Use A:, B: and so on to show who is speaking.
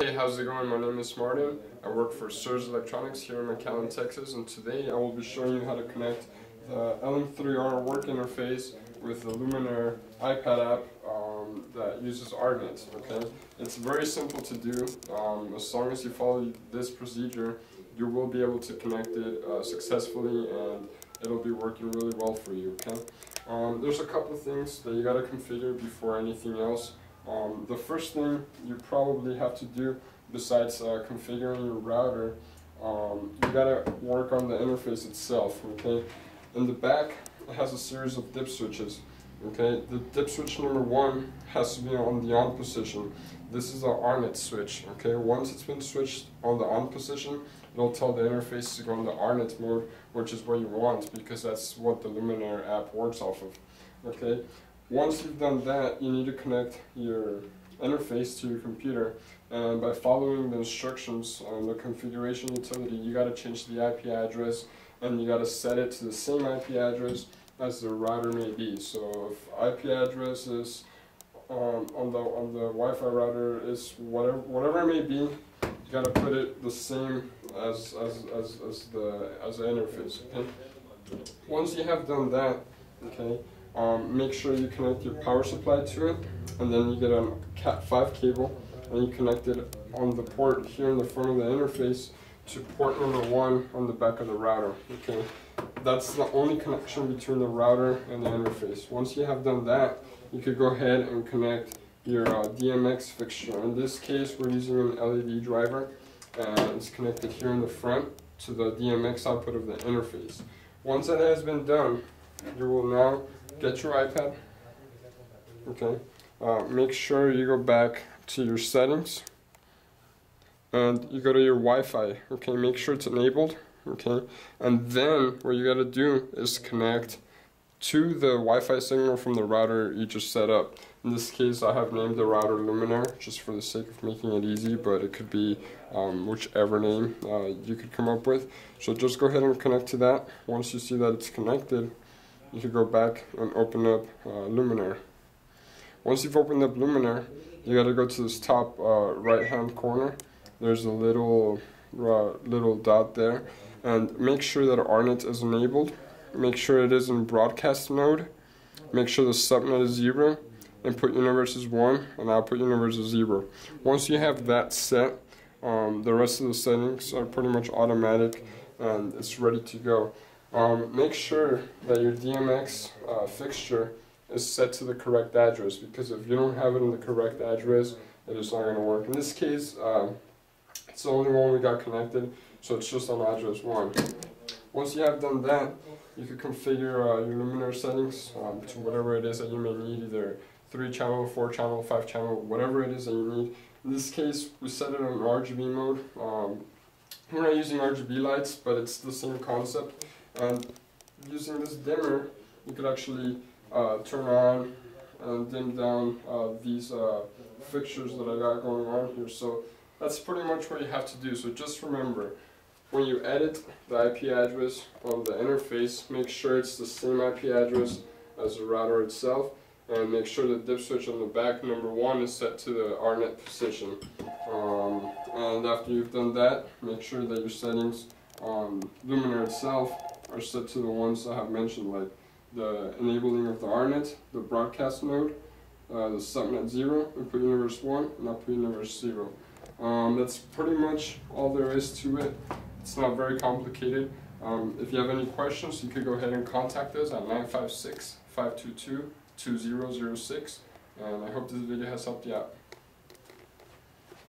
A: Hey, how's it going? My name is Martin. I work for Surge Electronics here in McAllen, Texas, and today I will be showing you how to connect the LM3R work interface with the Luminair iPad app that uses ArtNet. Okay, it's very simple to do. As long as you follow this procedure, you will be able to connect it successfully, and it'll be working really well for you. Okay, there's a couple things that you got to configure before anything else. The first thing you probably have to do, besides configuring your router, you gotta work on the interface itself. Okay, in the back it has a series of dip switches. Okay, the dip switch number 1 has to be on the on position. This is the ArtNet switch. Okay, once it's been switched on the on position, it'll tell the interface to go in the ArtNet mode, which is what you want because that's what the Luminair app works off of. Okay. Once you've done that, you need to connect your interface to your computer, and by following the instructions on the configuration utility, you got to change the IP address, and you got to set it to the same IP address as the router may be. So if IP address is on the Wi-Fi router is whatever it may be, you got to put it the same as the interface. Okay. Once you have done that, okay. Make sure you connect your power supply to it, and then you get a Cat5 cable, and you connect it on the port here in the front of the interface to port number 1 on the back of the router. Okay, that's the only connection between the router and the interface. Once you have done that, you could go ahead and connect your DMX fixture. In this case, we're using an LED driver, and it's connected here in the front to the DMX output of the interface. Once that has been done, you will now get your iPad. Okay, make sure you go back to your settings and you go to your Wi-Fi. Okay, make sure it's enabled. Okay, and then what you got to do is connect to the Wi-Fi signal from the router you just set up. In this case, I have named the router Luminair just for the sake of making it easy, but it could be whichever name you could come up with. So just go ahead and connect to that. Once you see that it's connected, you can go back and open up Luminair. Once you've opened up Luminair, you got to go to this top right hand corner. There's a little dot there, and make sure that ArtNet is enabled. Make sure it is in broadcast mode. Make sure the subnet is 0, input universe is 1, and output universe is 0. Once you have that set, the rest of the settings are pretty much automatic, and it's ready to go. Make sure that your DMX fixture is set to the correct address, because if you don't have it in the correct address, it is not going to work. In this case, it's the only one we got connected, so it's just on address 1. Once you have done that, you can configure your Luminair settings to whatever it is that you may need, either 3-channel, 4-channel, 5-channel, whatever it is that you need. In this case, we set it on RGB mode. We're not using RGB lights, but it's the same concept. And using this dimmer, you could actually turn on and dim down these fixtures that I got going on here. So that's pretty much what you have to do. So just remember, when you edit the IP address on the interface, make sure it's the same IP address as the router itself, and make sure the dip switch on the back, number 1, is set to the ArtNet position. And after you've done that, make sure that your settings on Luminair itself are set to the ones I have mentioned, like the enabling of the ArtNet, the broadcast mode, the subnet 0, input universe 1, and output universe 0. That's pretty much all there is to it. It's not very complicated. If you have any questions, you could go ahead and contact us at 956-522-2006, and I hope this video has helped you out.